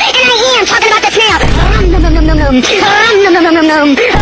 and I am talking about the snail. Nom nom nom nom nom nom. Nom nom nom nom nom nom.